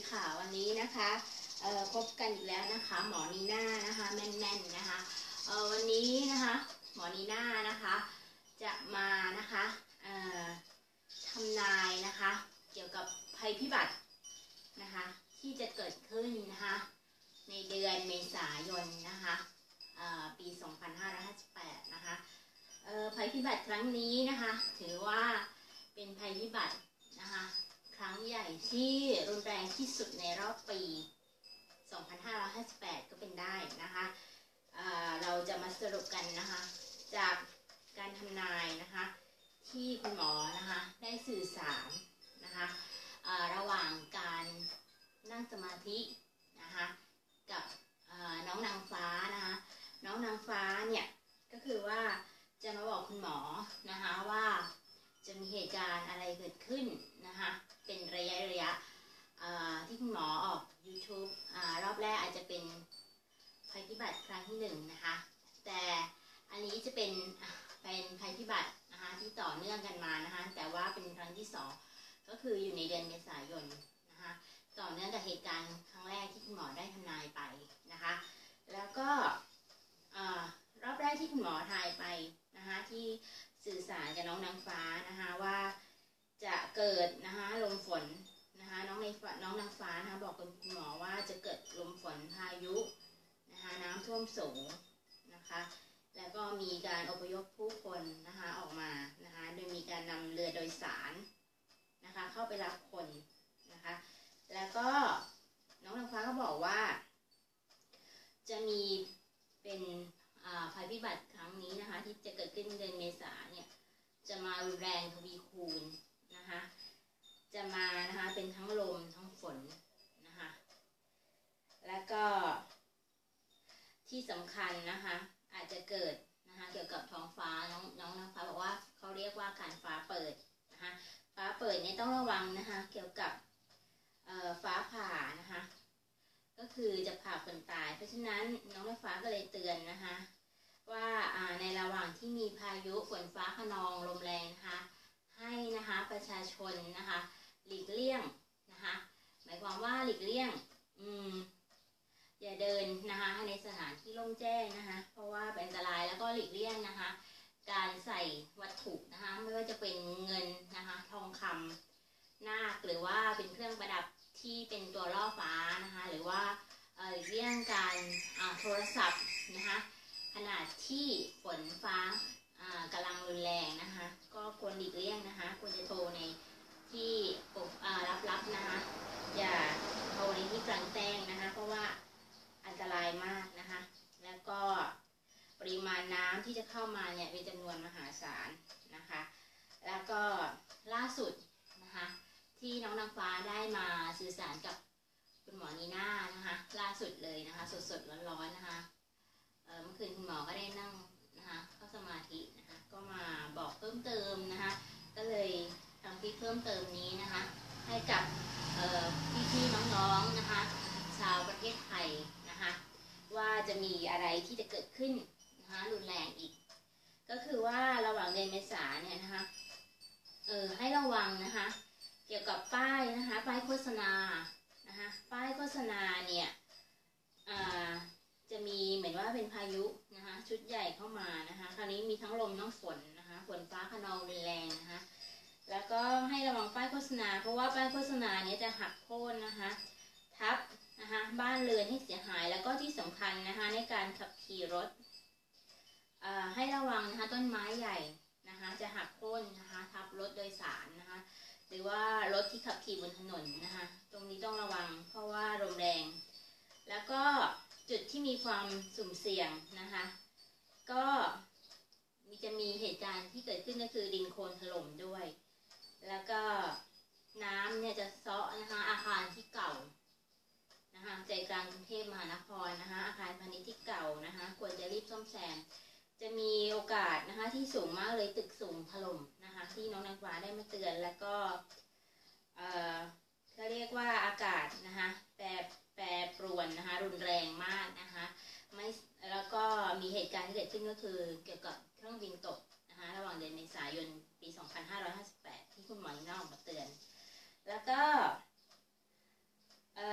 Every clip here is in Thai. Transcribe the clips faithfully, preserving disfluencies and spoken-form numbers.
ค่ะวันนี้นะคะเอ่อพบกันอีกแล้วนะคะหมอนีน่านะคะแม่นๆนะคะเอ่อวันนี้นะคะหมอนีน่านะคะจะมานะคะเอ่อทำนายนะคะเกี่ยวกับภัยพิบัตินะคะที่จะเกิดขึ้นนะคะในเดือนเมษายนนะคะปี สองพันห้าร้อยห้าสิบแปด นะคะเอ่อภัยพิบัติครั้งนี้นะคะถือว่าเป็นภัยพิบัตินะคะครั้งใหญ่ที่รุนแรงที่สุดในรอบปี สองพันห้าร้อยห้าสิบแปด ก็เป็นได้นะคะเอ่อเราจะมาสรุปกันนะคะจากการทำนายนะคะที่คุณหมอนะคะได้สื่อสารนะคะระหว่างการนั่งสมาธินะคะกับน้องนางฟ้านะคะน้องนางฟ้าเนี่ยก็คือว่าจะมาบอกคุณหมอนะคะว่าจะมีเหตุการณ์อะไรเกิดขึ้นนะคะเป็นระยะระยะที่คุณหมอออก YouTube รอบแรกอาจจะเป็นภัยพิบัติครั้งที่หนึ่งนะคะแต่อันนี้จะเป็นเป็นภัยพิบัตินะคะที่ต่อเนื่องกันมานะคะแต่ว่าเป็นครั้งที่สองก็คืออยู่ในเดือนเมษายนนะคะต่อเนื่องกับเหตุการณ์ครั้งแรกที่คุณหมอได้ทำนายไปนะคะแล้วก็รอบแรกที่คุณหมอทายไปนะคะที่สื่อสารกับน้องนางฟ้านะคะว่าจะเกิดนะคะลมฝนนะคะน้องในน้องนางฟ้านะคะบอกกับคุณหมอว่าจะเกิดลมฝนพายุนะคะน้ำท่วมสูงนะคะแล้วก็มีการอพยพผู้คนนะคะออกมานะคะโดยมีการนำเรือโดยสารนะคะเข้าไปรับคนนะคะแล้วก็น้องนางฟ้าก็บอกว่าจะมีเป็นภัยพิบัติครั้งนี้นะคะที่จะเกิดขึ้นเดือนเมษาเนี่ยจะมารุนแรงทวีคูณนะคะจะมานะคะเป็นทั้งลมทั้งฝนนะคะแล้วก็ที่สำคัญนะคะอาจจะเกิดนะคะเกี่ยวกับท้องฟ้าน้องน้องนางฟ้าบอกว่าเขาเรียกว่าการฟ้าเปิดนะคะฟ้าเปิดเนี่ยต้องระวังนะคะเกี่ยวกับฟ้าผ่านะคะก็คือจะผ่าคนตายเพราะฉะนั้นน้องนางฟ้าก็เลยเตือนนะคะว่าในระหว่างที่มีพายุฝนฟ้าคะนองลมแรงนะคะให้นะคะประชาชนนะคะหลีกเลี่ยงนะคะหมายความว่าหลีกเลี่ยงอืมอย่าเดินนะคะในสถานที่โล่งแจ้งนะคะเพราะว่าเป็นอันตรายแล้วก็หลีกเลี่ยงนะคะการใส่วัตถุนะคะไม่ว่าจะเป็นเงินนะคะทองคำนาคหรือว่าเป็นเครื่องประดับที่เป็นตัวล่อฟ้านะคะหรือว่าหลีกเลี่ยงการโทรศัพท์นะคะขณะที่ฝนฟ้ากำลังรุนแรงนะคะก็ควรหลีกเลี่ยงนะคะควรจะโทรในที่ลับๆนะคะอย่าโทรในที่กลางแจ้งนะคะเพราะว่าอันตรายมากนะคะแล้วก็ปริมาณน้ำที่จะเข้ามาเนี่ยเป็นจำนวนมหาศาลนะคะแล้วก็ล่าสุดนะคะที่น้องนางฟ้าได้มาสื่อสารกับคุณหมอนีน่านะคะล่าสุดเลยนะคะสดๆร้อนๆนะคะเมื่อคืนคุณหมอก็ได้นั่งนะคะเข้าสมาธินะคะก็มาบอกเพิ่มเติมนะคะก็เลยทำคลิปเพิ่มเติมนี้นะคะให้กับพี่ๆน้องๆนะคะชาวประเทศไทยนะคะว่าจะมีอะไรที่จะเกิดขึ้นนะคะรุนแรงอีกก็คือว่าระหว่างเดือนเมษาเนี่ยนะคะเออให้ระวังนะคะเกี่ยวกับป้ายนะคะป้ายโฆษณานะคะป้ายโฆษณาเนี่ยจะมีเหมือนว่าเป็นพายุนะคะชุดใหญ่เข้ามานะคะคราวนี้มีทั้งลมทั้งฝนนะคะฝนฟ้าคะนองรุนแรงนะคะแล้วก็ให้ระวังป้ายโฆษณาเพราะว่าป้ายโฆษณาเนี้ยจะหักโค่นนะคะทับนะคะบ้านเรือนให้เสียหายแล้วก็ที่สำคัญนะคะในการขับขี่รถให้ระวังนะคะต้นไม้ใหญ่นะคะจะหักโค่นนะคะทับรถโดยสารนะคะหรือว่ารถที่ขับขี่บนถนนนะคะตรงนี้ต้องระวังเพราะว่าลมแรงแล้วก็จุดที่มีความสุ่มเสี่ยงนะคะก็มีจะมีเหตุการณ์ที่เกิดขึ้นก็คือดินโคลนถล่มด้วยแล้วก็น้ำเนี่ยจะเซาะนะคะอาคารที่เก่านะคะใจกลางกรุงเทพมหานครนะคะอาคารพาณิชย์ที่เก่านะคะควรจะรีบซ่อมแซมจะมีโอกาสนะคะที่สูงมากเลยตึกสูงถล่มนะคะที่น้องนางฟ้าได้มาเตือนแล้วก็เอ่อเขาเรียกว่าอากาศนะคะแปรแปรปรวนนะคะรุนแรงมากนะคะไม่แล้วก็มีเหตุการณ์ที่เกิดขึ้นก็คือเกี่ยวกับเครื่องบินตกนะคะระหว่างเดือนเมษายนปี สองพันห้าร้อยห้าสิบแปด ที่คุณหมอนีน่าออกมาเตือนแล้วก็เอ่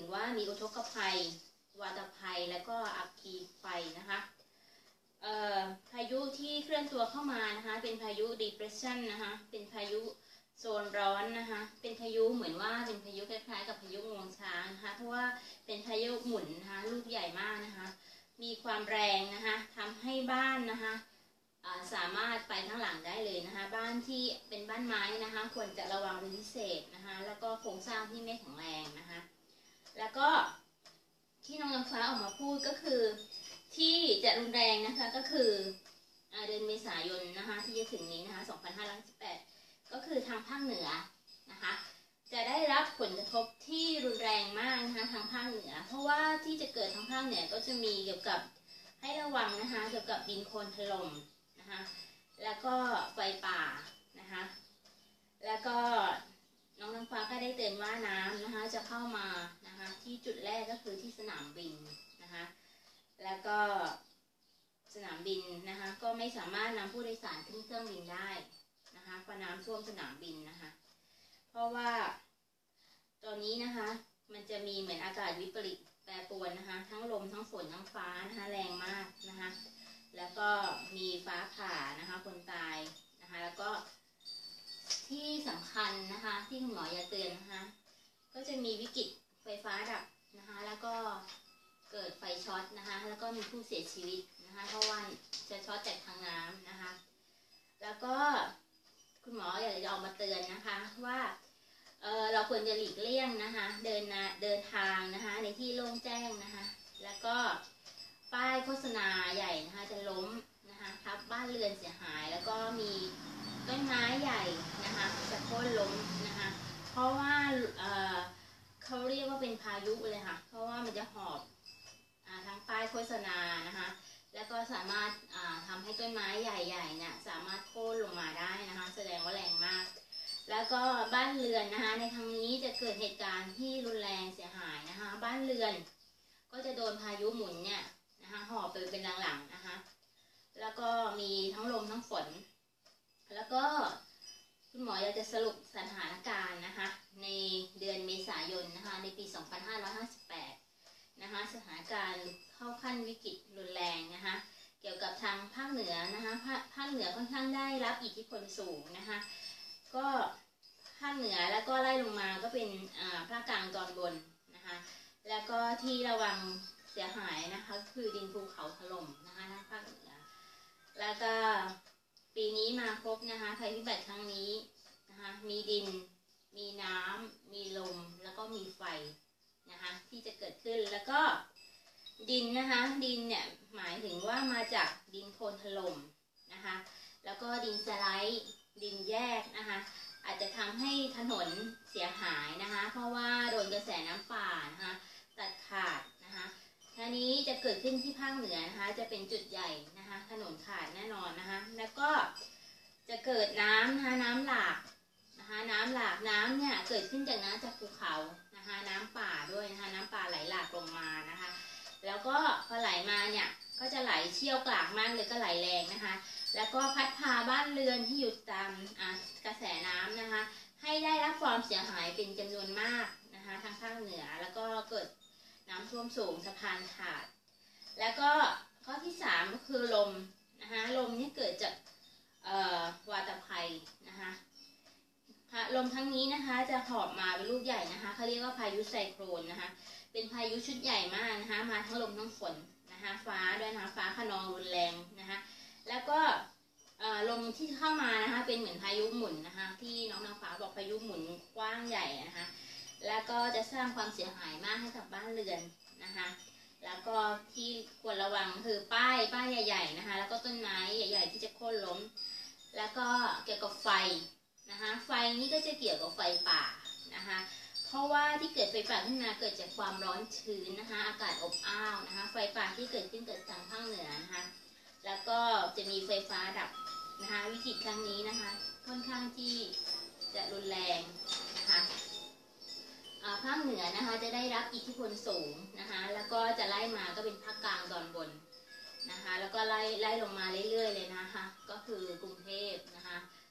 ว่ามีอุทกภัยวาตภัยและก็อัคคีไฟนะคะพายุที่เคลื่อนตัวเข้ามานะคะเป็นพายุ depression นะคะเป็นพายุโซนร้อนนะคะเป็นพายุเหมือนว่าเป็นพายุคล้ายๆกับพายุงวงช้างนะคะเพราะว่าเป็นพายุหมุนนะคะลูกใหญ่มากนะคะมีความแรงนะคะทำให้บ้านนะคะสามารถไปข้างหลังได้เลยนะคะบ้านที่เป็นบ้านไม้นะคะควรจะระวังเป็นพิเศษนะคะแล้วก็โครงสร้างที่ไม่แข็งแรงนะคะแล้วก็ที่น้องน้ำฟ้าออกมาพูดก็คือที่จะรุนแรงนะคะก็คือเดือนเมษายนนะคะที่จะถึงนี้นะคะสองพันห้าร้อยสิบแปดก็คือทางภาคเหนือนะคะจะได้รับผลกระทบที่รุนแรงมากนะคะทางภาคเหนือเพราะว่าที่จะเกิดทางภาคเหนือก็จะมีเกี่ยวกับให้ระวังนะคะเกี่ยวกับดินโคลนถล่มนะคะแล้วก็ไฟป่านะคะแล้วก็น้องน้ำฟ้าก็ได้เตือนว่าน้ำนะคะจะเข้ามานะคะที่จุดแรกก็คือที่สนามบินนะคะแล้วก็สนามบินนะคะก็ไม่สามารถนำผู้โดยสารขึ้นเครื่องบินได้นะคะเพราะน้ำท่วมสนามบินนะคะเพราะว่าตอนนี้นะคะมันจะมีเหมือนอากาศวิปริตแปรปรวนนะคะทั้งลมทั้งฝนทั้งฟ้านะคะแรงมากนะคะแล้วก็มีฟ้าผ่านะคะคนตายนะคะแล้วก็ที่สำคัญนะคะที่คุณหมออยากเตือนนะคะก็จะมีวิกฤตไฟฟ้าดับนะคะแล้วก็เกิดไฟช็อตนะคะแล้วก็มีผู้เสียชีวิตนะคะเพราะว่าจะช็อตจากทางน้ำนะคะแล้วก็คุณหมออยากจะออกมาเตือนนะคะว่าเออเราควรจะหลีกเลี่ยงนะคะเดินนะเดินทางนะคะในที่โล่งแจ้งนะคะแล้วก็ป้ายโฆษณาใหญ่นะคะจะล้มนะคะทับบ้านเรือนเสียหายแล้วก็มีต้นไม้ใหญ่นะคะจะโค่นล้มนะคะเพราะว่าเออเขาเรียกว่าเป็นพายุเลยค่ะเพราะว่ามันจะหอบทั้งป้ายโฆษณานะคะแล้วก็สามารถทำให้ต้นไม้ใหญ่ๆเนี่ยสามารถโค่นลงมาได้นะคะแสดงว่าแรงมากแล้วก็บ้านเรือนนะคะในครั้งนี้จะเกิดเหตุการณ์ที่รุนแรงเสียหายนะคะบ้านเรือนก็จะโดนพายุหมุนเนี่ยนะคะหอบไปเป็นหลังๆนะคะแล้วก็มีทั้งลมทั้งฝนแล้วก็คุณหมออยากจะสรุปสถานการณ์นะคะในเดือนเมษายนนะคะในปีสองพันห้าร้อยห้าสิบแปดนะคะสถานการณ์เข้าขั้นวิกฤตรุนแรงนะคะเกี่ยวกับทางภาคเหนือนะคะภาคภาคเหนือค่อนข้างได้รับอิทธิพลสูงนะคะก็ภาคเหนือแล้วก็ไล่ลงมาก็เป็นภาคกลางตอนบนนะคะแล้วก็ที่ระวังเสียหายนะคะคือดินภูเขาถล่มนะคะทางภาคเหนือแล้วก็ปีนี้มาครบนะคะภัยพิบัติครั้งนี้นะคะมีดินมีน้ำมีลมแล้วก็มีไฟนะคะที่จะเกิดขึ้นแล้วก็ดินนะคะดินเนี่ยหมายถึงว่ามาจากดินโคลนถล่มนะคะแล้วก็ดินสไลด์ดินแยกนะคะอาจจะทำให้ถนนเสียหายนะคะเพราะว่าโดนกระแสน้ำป่านะคะตัดขาดนะคะทีนี้จะเกิดขึ้นที่ภาคเหนือนะคะจะเป็นจุดใหญ่นะคะถนนขาดแน่นอนนะคะแล้วก็จะเกิดน้ำนะคะน้ำหลากนะคะน้ำหลากน้ำเนี่ยเกิดขึ้นจากน้ำจากภูเขานะคะน้ำป่าด้วยนะคะน้ำป่าไหลหลากลงมานะคะแล้วก็พอไหลมาเนี่ยก็จะไหลเชี่ยวกรากมากเลยก็ไหลแรงนะคะแล้วก็พัดพาบ้านเรือนที่อยู่ตามกระแสน้ำนะคะให้ได้รับความเสียหายเป็นจำนวนมากนะคะทางภาคเหนือแล้วก็เกิดน้ำท่วมสูงสะพานขาดแล้วก็ข้อที่สามก็คือลมนะคะลมนี่เกิดจากวาตภัยนะคะลมทั้งนี้นะคะจะหอบมาเป็นลูกใหญ่นะคะเขาเรียกว่าพายุไซโครนนะคะเป็นพายุชุดใหญ่มากนะคะมาทั้งลมทั้งฝนนะคะฟ้าด้วยนะคะฟ้าคะนองรุนแรงนะคะแล้วก็ลมที่เข้ามานะคะเป็นเหมือนพายุหมุนนะคะที่น้องนางฟ้าบอกพายุหมุนกว้างใหญ่นะคะแล้วก็จะสร้างความเสียหายมากให้กับบ้านเรือนนะคะแล้วก็ที่ควรระวังคือป้ายป้ายใหญ่ๆนะคะแล้วก็ต้นไม้ใหญ่ๆที่จะโค่นล้มแล้วก็เกี่ยวกับไฟนะคะไฟนี้ก็จะเกี่ยวกับไฟป่านะคะเพราะว่าที่เกิดไฟป่าขึ้นมาเกิดจากความร้อนชื้นนะคะอากาศอบอ้าวนะคะไฟป่าที่เกิดขึ้นเกิดทางภาคเหนือนะคะแล้วก็จะมีไฟฟ้าดับนะคะวิกฤตครั้งนี้นะคะค่อนข้างที่จะรุนแรงนะคะภาคเหนือนะคะจะได้รับอิทธิพลสูงนะคะแล้วก็จะไล่มาก็เป็นภาคกลางตอนบนนะคะแล้วก็ไล่ไล่ลงมาเรื่อยๆเลยนะคะก็คือกรุงเทพนะคะ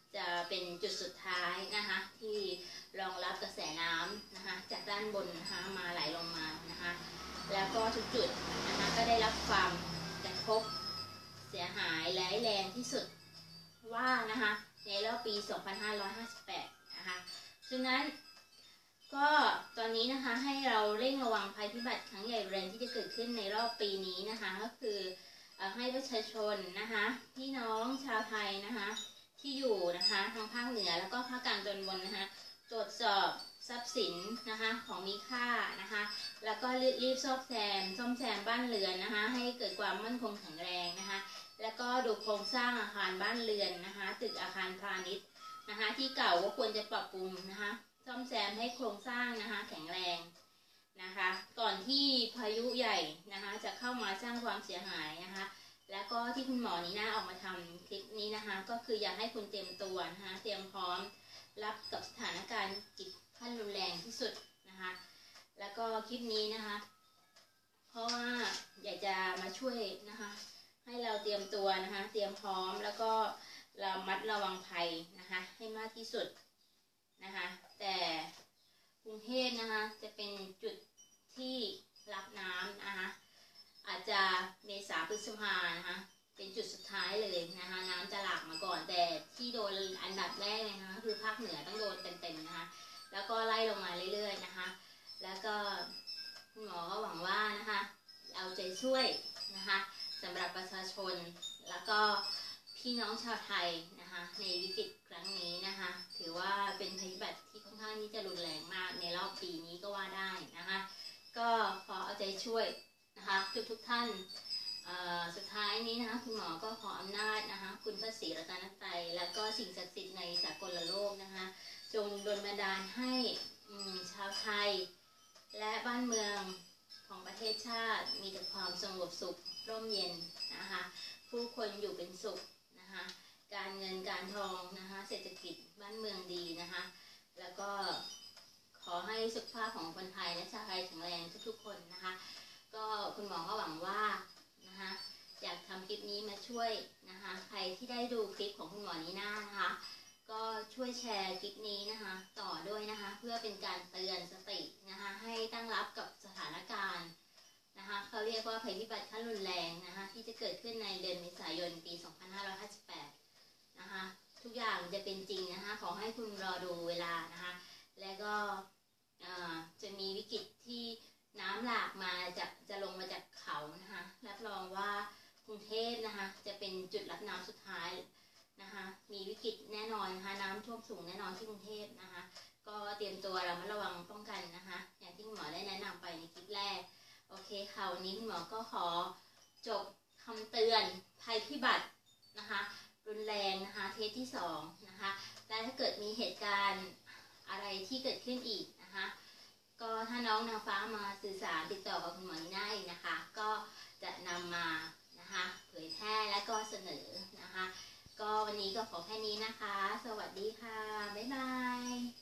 จะเป็นจุดสุดท้ายนะคะที่รองรับกระแสน้ำนะคะจากด้านบนนะคะมาไหลลงมานะคะแล้วก็ทุกจุดนะคะก็ได้รับความกระทบเสียหายร้ายแรงที่สุดว่านะคะในรอบปี สองพันห้าร้อยห้าสิบแปด นะคะฉะนั้นก็ตอนนี้นะคะให้เราเร่งระวังภัยพิบัติครั้งใหญ่แรงที่จะเกิดขึ้นในรอบปีนี้นะคะก็คือให้ประชาชนนะคะพี่น้องชาวไทยนะคะที่อยู่นะคะทางภาคเหนือแล้วก็ภาคกลางตอนบนนะคะตรวจสอบทรัพย์สินนะคะของมีค่านะคะแล้วก็รีบรีบซ่อมแซมซ่อมแซมบ้านเรือนนะคะให้เกิดความมั่นคงแข็งแรงนะคะแล้วก็ดูโครงสร้างอาคารบ้านเรือนนะคะตึกอาคารพาณิชย์นะคะที่เก่าก็ควรจะปรับปรุงนะคะซ่อมแซมให้โครงสร้างนะคะแข็งแรงนะคะก่อนที่พายุใหญ่นะคะจะเข้ามาสร้างความเสียหายนะคะแล้วก็ที่คุณหมอนีน่าออกมาทำคลิปนี้นะคะก็คืออยากให้คุณเตรียมตัวนะคะเตรียมพร้อมรับกับสถานการณ์จิตขั้นรุนแรงที่สุดนะคะแล้วก็คลิปนี้นะคะเพราะว่าอยากจะมาช่วยนะคะให้เราเตรียมตัวนะคะเตรียมพร้อมแล้วก็ระมัดระวังภัยนะคะให้มากที่สุดนะคะแต่กรุงเทพนะคะจะเป็นจุดที่รับน้ำนะคะอาจจะเมษาพฤษภานะคะเป็นจุดสุดท้ายเลยนะคะน้ำจะหลากมาก่อนแต่ที่โดนอันดับแรกเลยนะคะคือภาคเหนือต้องโดนเต็มๆนะคะแล้วก็ไล่ลงมาเรื่อยๆนะคะแล้วก็คุณหมอก็หวังว่านะคะเอาใจช่วยนะคะสำหรับประชาชนแล้วก็พี่น้องชาวไทยนะคะในวิกฤตครั้งนี้นะคะถือว่าเป็นภัยพิบัติที่ค่อนข้างที่จะรุนแรงมากในรอบปีนี้ก็ว่าได้นะคะก็ขอเอาใจช่วยนะคะทุกทุกท่านสุดท้ายนี้นะคะคุณหมอก็ขออำนาจนะคะคุณพระศรีรัตนตรัยและก็สิ่งศักดิ์สิทธิ์ในสากลโลกนะคะจงดลบันดาลให้ชาวไทยและบ้านเมืองของประเทศชาติมีแต่ความสงบสุขร่มเย็นนะคะผู้คนอยู่เป็นสุขนะคะการเงินการทองนะคะเศรษฐกิจบ้านเมืองดีนะคะแล้วก็ขอให้สุขภาพของคนไทยและชาวไทยแข็งแรงทุกๆคนนะคะก็คุณหมอก็หวังว่านะคะอยากทำคลิปนี้มาช่วยนะคะใครที่ได้ดูคลิปของคุณหมอนีน่านะคะก็ช่วยแชร์คลิปนี้นะคะต่อด้วยนะคะเพื่อเป็นการเตือนสตินะคะให้ตั้งรับกับสถานการณ์นะคะเขาเรียกว่าภัยพิบัติขั้นรุนแรงนะคะที่จะเกิดขึ้นในเดือนเมษายนปี สองพันห้าร้อยห้าสิบแปด นะคะทุกอย่างจะเป็นจริงนะคะขอให้คุณรอดูเวลานะคะและก็จะมีวิกฤตที่น้ำหลากมาจากจะลงมาจากเขานะคะรับรองว่ากรุงเทพนะคะจะเป็นจุดรับน้ำสุดท้ายนะคะมีวิกฤตแน่นอนนะคะน้ำท่วมสูงแน่นอนที่กรุงเทพนะคะก็เตรียมตัวเรามาระวังป้องกันนะคะอย่างที่คุณหมอได้แนะนำไปในคลิปแรกโอเคค่ะวันนี้คุณหมอก็ขอจบคำเตือนภัยพิบัตินะคะรุนแรงนะคะเทสที่สองนะคะและถ้าเกิดมีเหตุการณ์อะไรที่เกิดขึ้นอีกนะคะก็ถ้าน้องนางฟ้ามาสื่อสารติดต่อกับคุณหมอนีน่าอีกนะคะก็จะนำมานะคะเผยแพร่และก็เสนอนะคะก็วันนี้ก็ขอแค่นี้นะคะสวัสดีค่ะบ๊ายบาย